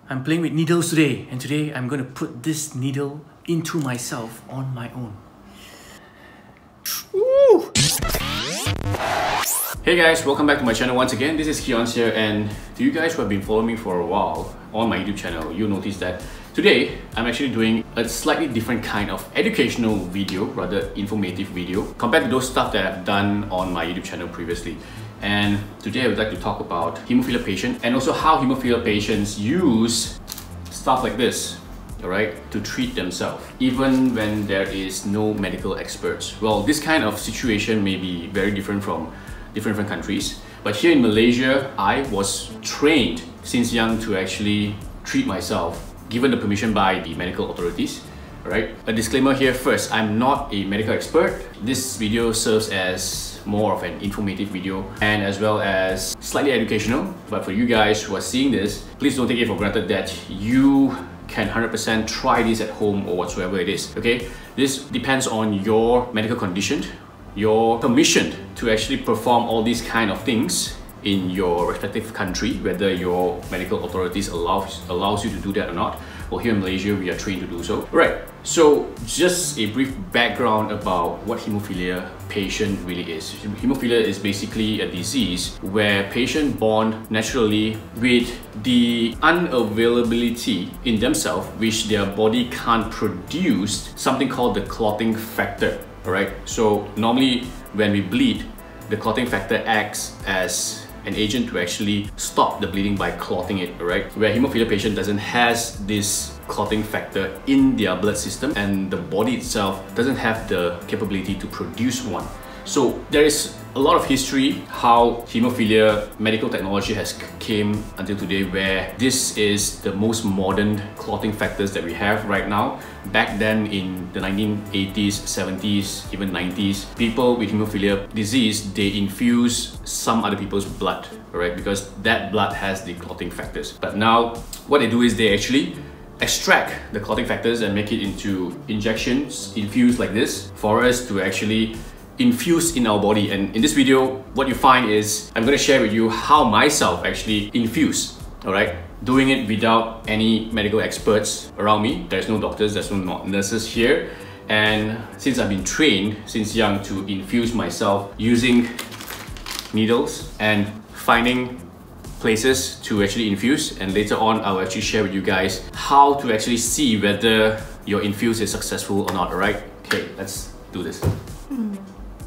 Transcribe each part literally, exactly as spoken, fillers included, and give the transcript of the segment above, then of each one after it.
I'm playing with needles today, and today I'm going to put this needle into myself on my own. Woo! Hey guys, welcome back to my channel once again. This is Kionz here, and to you guys who have been following me for a while on my YouTube channel, you'll notice that today I'm actually doing a slightly different kind of educational video, rather informative video, compared to those stuff that I've done on my YouTube channel previously. And today I would like to talk about hemophilia patients and also how hemophilia patients use stuff like this, alright, to treat themselves, even when there is no medical experts. Well, this kind of situation may be very different from different, different countries, but here in Malaysia, I was trained since young to actually treat myself, given the permission by the medical authorities. Right? A disclaimer here first, I'm not a medical expert. This video serves as more of an informative video and as well as slightly educational. But for you guys who are seeing this, please don't take it for granted that you can one hundred percent try this at home or whatsoever it is, okay? This depends on your medical condition, your permission to actually perform all these kind of things in your respective country, whether your medical authorities allows, allows you to do that or not. Well, here in Malaysia, we are trained to do so. Right, so just a brief background about what hemophilia patient really is. Hemophilia is basically a disease where patient born naturally with the unavailability in themselves, which their body can't produce, something called the clotting factor. Alright, so normally when we bleed, the clotting factor acts as an agent to actually stop the bleeding by clotting it, right? Where hemophilia patient doesn't has this clotting factor in their blood system, and the body itself doesn't have the capability to produce one. So there is a lot of history how hemophilia medical technology has came until today, where this is the most modern clotting factors that we have right now. Back then in the nineteen eighties, seventies, even nineties, people with hemophilia disease, they infuse some other people's blood, right? Because that blood has the clotting factors. But now what they do is they actually extract the clotting factors and make it into injections, infused like this, for us to actually infuse in our body. And in this video, what you find is I'm going to share with you how myself actually infuse, all right? Doing it without any medical experts around me. There's no doctors, there's no nurses here. And since I've been trained since young to infuse myself using needles and finding places to actually infuse, and later on I'll actually share with you guys how to actually see whether your infuse is successful or not, all right? Okay, let's do this. Mm.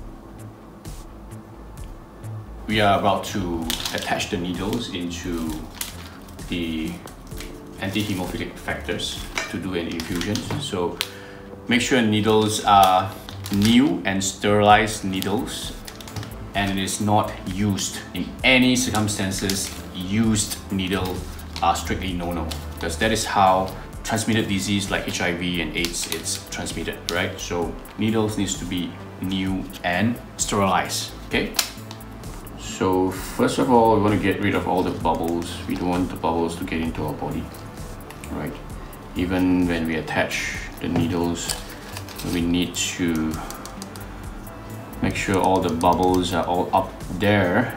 We are about to attach the needles into the anti-hemophilic factors to do an infusion. So make sure needles are new and sterilized needles, and it is not used in any circumstances. Used needle are strictly no-no, because that is how transmitted disease like H I V and AIDS is transmitted, right? So needles needs to be new and sterilized, okay? So first of all, we want to get rid of all the bubbles. We don't want the bubbles to get into our body, right? Even when we attach the needles, we need to make sure all the bubbles are all up there.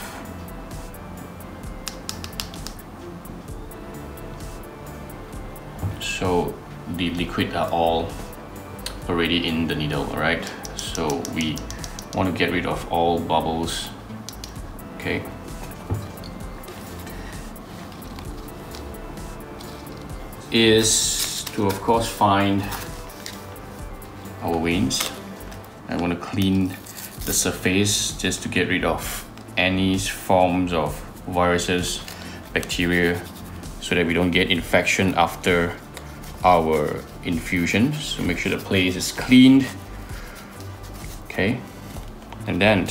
So the liquid are all already in the needle, all right? So we want to get rid of all bubbles. Okay. Is to of course find our veins. I want to clean the surface just to get rid of any forms of viruses, bacteria, so that we don't get infection after our infusion. So make sure the place is cleaned. Okay, and then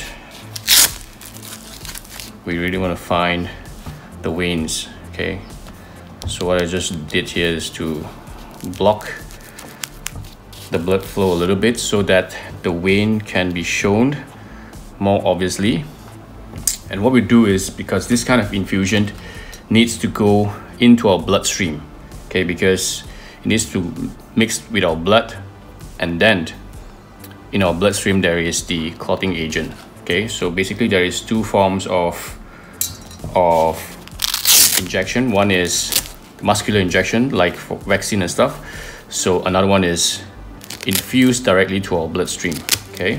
we really want to find the veins. Okay, so what I just did here is to block the blood flow a little bit so that the vein can be shown more obviously. And what we do is, because this kind of infusion needs to go into our bloodstream, okay, because it needs to mix with our blood, and then in our bloodstream there is the clotting agent. Okay, so basically there is two forms of of injection. One is muscular injection like for vaccine and stuff. So another one is infused directly to our bloodstream. Okay.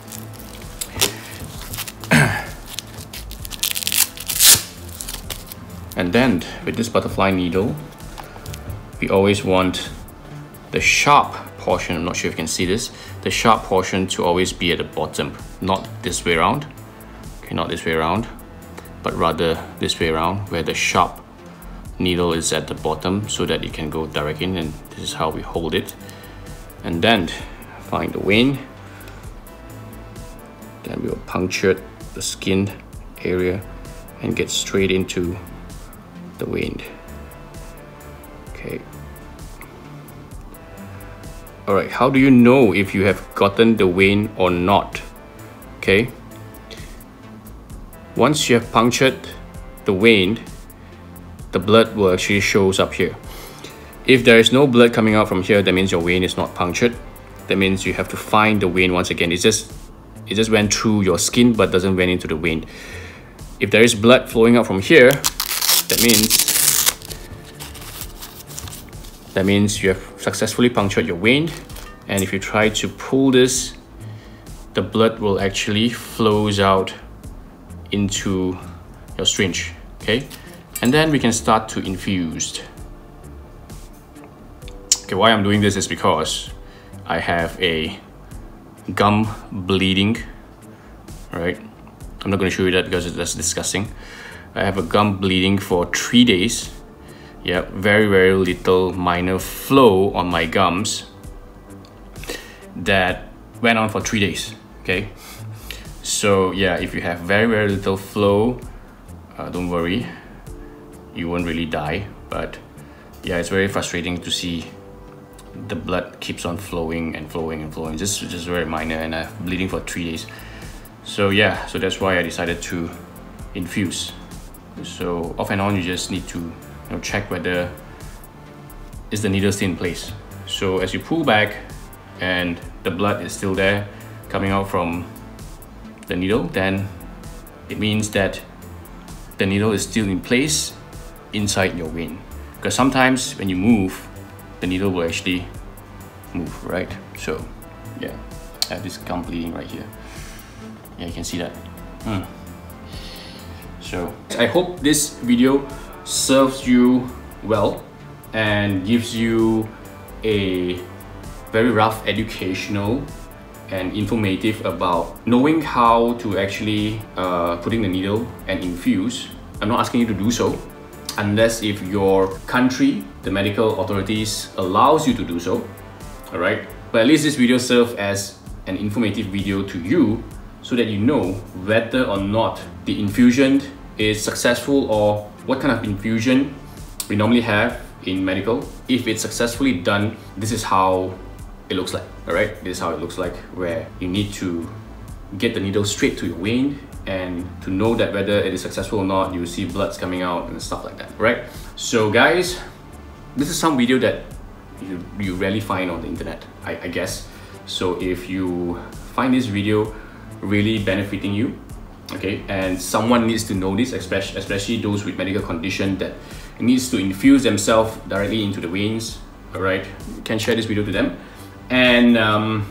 And then with this butterfly needle, we always want the sharp portion, I'm not sure if you can see this, the sharp portion to always be at the bottom, not this way around. Okay, not this way around, but rather this way around, where the sharp needle is at the bottom so that it can go direct in, and this is how we hold it. And then find the vein. Then we will puncture the skin area and get straight into the vein. Okay. All right, how do you know if you have gotten the vein or not? Okay. Once you have punctured the vein, the blood will actually shows up here. If there is no blood coming out from here, that means your vein is not punctured. That means you have to find the vein once again. It's just it just went through your skin but doesn't went into the vein. If there is blood flowing out from here, that means that means you have successfully punctured your vein. And if you try to pull this, the blood will actually flows out into your syringe. Okay, and then we can start to infuse. Okay, why I'm doing this is because I have a gum bleeding. Right, I'm not going to show you that because that's disgusting. I have a gum bleeding for three days. Yeah, very very little minor flow on my gums that went on for three days. Okay, so yeah, if you have very very little flow, uh, don't worry, you won't really die. But yeah, it's very frustrating to see the blood keeps on flowing and flowing and flowing, just just very minor, and I'm bleeding for three days. So yeah, so that's why I decided to infuse. So off and on, you just need to you know, check whether is the needle still in place. So as you pull back and the blood is still there coming out from the needle, then it means that the needle is still in place inside your vein. Because sometimes when you move, the needle will actually move, right? So yeah, I have this gum bleeding right here. Yeah, you can see that. Mm. So I hope this video serves you well and gives you a very rough educational and informative about knowing how to actually uh, putting the needle and infuse. I'm not asking you to do so unless if your country, the medical authorities allows you to do so, all right? But at least this video serves as an informative video to you so that you know whether or not the infusion is successful or what kind of infusion we normally have in medical. If it's successfully done, this is how it looks like, all right? This is how it looks like, where you need to get the needle straight to your vein, and to know that whether it is successful or not, you see bloods coming out and stuff like that, right? So guys, this is some video that you, you rarely find on the internet, I, I guess. So if you find this video really benefiting you, okay, and someone needs to know this, especially, especially those with medical condition that needs to infuse themselves directly into the veins, all right, you can share this video to them. And um,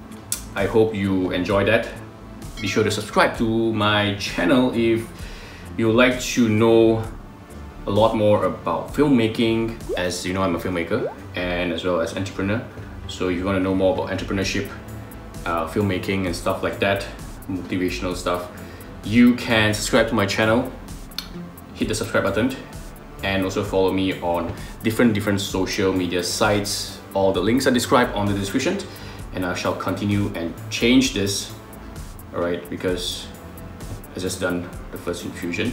I hope you enjoy that. Be sure to subscribe to my channel if you would like to know a lot more about filmmaking. As you know, I'm a filmmaker and as well as entrepreneur. So if you want to know more about entrepreneurship, uh, filmmaking and stuff like that, motivational stuff, you can subscribe to my channel, hit the subscribe button, and also follow me on different different social media sites. All the links are described on the description, and I shall continue and change this, all right, because I just done the first infusion.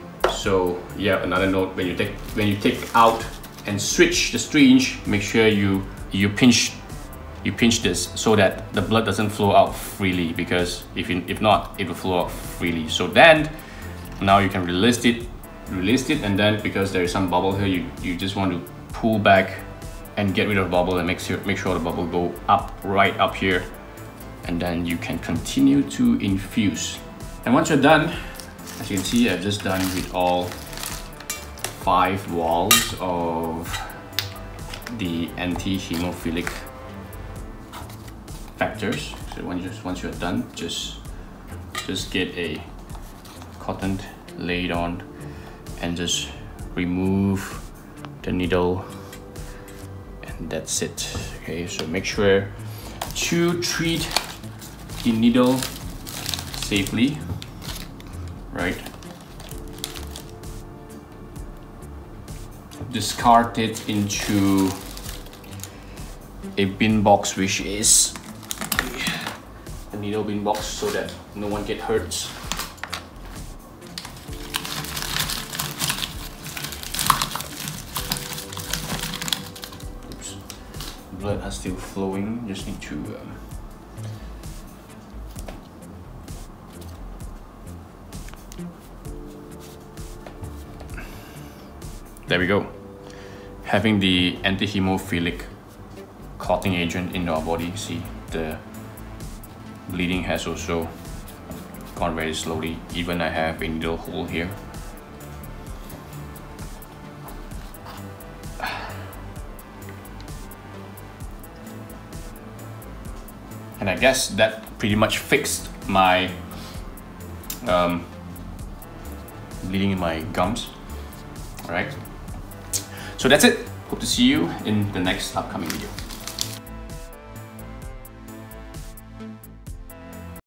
So yeah, another note, when you take when you take out and switch the syringe, make sure you you pinch you pinch this so that the blood doesn't flow out freely, because if you, if not, it will flow out freely. So then now you can release it release it and then because there is some bubble here, you you just want to pull back and get rid of the bubble and make sure make sure the bubble go up right up here, and then you can continue to infuse. And once you're done, as you can see, I've just done with all five walls of the anti-hemophilic factors. So once you once you're done, just just get a cotton, lay it on, and just remove the needle, and that's it. Okay, so make sure to treat the needle safely, right? Discard it into a bin box, which is a needle bin box, so that no one get hurt. Oops. Blood are still flowing, just need to um, there we go. Having the anti-hemophilic clotting agent in our body, see the bleeding has also gone very slowly. Even I have a needle hole here. And I guess that pretty much fixed my um, bleeding in my gums. Alright, so that's it. Hope to see you in the next upcoming video.